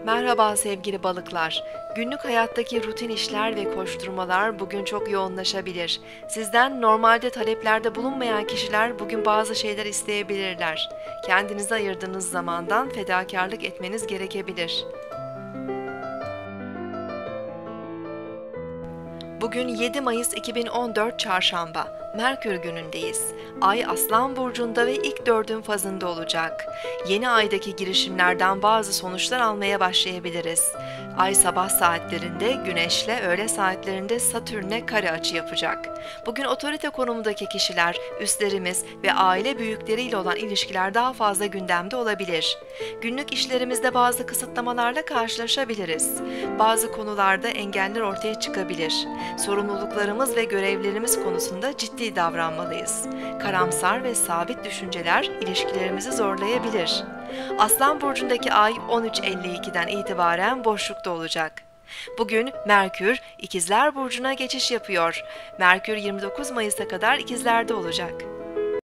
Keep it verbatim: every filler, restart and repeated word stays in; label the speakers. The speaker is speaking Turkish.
Speaker 1: Merhaba sevgili balıklar. Günlük hayattaki rutin işler ve koşturmalar bugün çok yoğunlaşabilir. Sizden normalde taleplerde bulunmayan kişiler bugün bazı şeyler isteyebilirler. Kendinize ayırdığınız zamandan fedakarlık etmeniz gerekebilir. Bugün yedi Mayıs iki bin on dört Çarşamba, Merkür günündeyiz. Ay Aslan Burcu'nda ve ilk dördün fazında olacak. Yeni aydaki girişimlerden bazı sonuçlar almaya başlayabiliriz. Ay sabah saatlerinde Güneş'le öğle saatlerinde Satürn'e kare açı yapacak. Bugün otorite konumundaki kişiler, üstlerimiz ve aile büyükleriyle olan ilişkiler daha fazla gündemde olabilir. Günlük işlerimizde bazı kısıtlamalarla karşılaşabiliriz. Bazı konularda engeller ortaya çıkabilir. Sorumluluklarımız ve görevlerimiz konusunda ciddi davranmalıyız. Karamsar ve sabit düşünceler ilişkilerimizi zorlayabilir. Aslan burcundaki ay on üç elli ikiden itibaren boşlukta olacak. Bugün Merkür İkizler Burcu'na geçiş yapıyor. Merkür yirmi dokuz Mayıs'a kadar İkizler'de olacak.